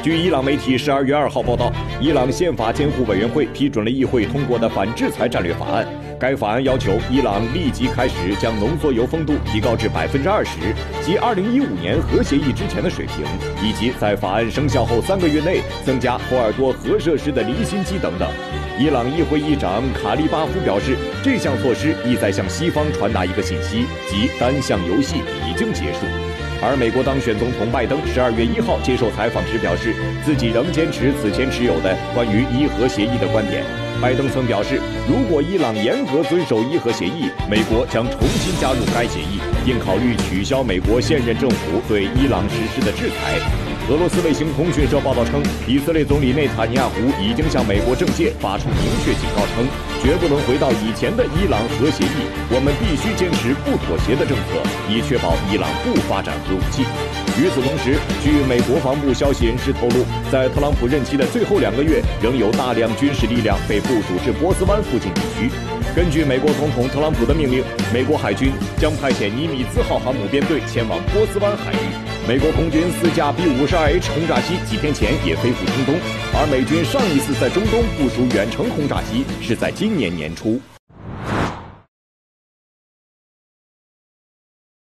据伊朗媒体12月2号报道，伊朗宪法监护委员会批准了议会通过的反制裁战略法案。该法案要求伊朗立即开始将浓缩铀丰度提高至20%，即2015年核协议之前的水平，以及在法案生效后3个月内增加霍尔多核设施的离心机等等。伊朗议会议长卡利巴夫表示，这项措施意在向西方传达一个信息，即单向游戏已经结束。而美国当选总统拜登12月1号接受采访时表示，自己仍坚持此前持有的关于伊核协议的观点。拜登曾表示，如果伊朗严格遵守伊核协议，美国将重新加入该协议，并考虑取消美国现任政府对伊朗实施的制裁。俄罗斯卫星通讯社报道称，以色列总理内塔尼亚胡已经向美国政界发出明确警告称，绝不能回到以前的伊朗核协议，我们必须坚持不妥协的政策，以确保伊朗不发展核武器。与此同时，据美国防部消息人士透露，在特朗普任期的最后2个月，仍有大量军事力量被部署至波斯湾附近地区。根据美国总统特朗普的命令，美国海军将派遣尼米兹号航母编队前往波斯湾海域。美国空军4架 B-52H 轰炸机几天前也飞赴中东，而美军上一次在中东部署远程轰炸机是在今年年初。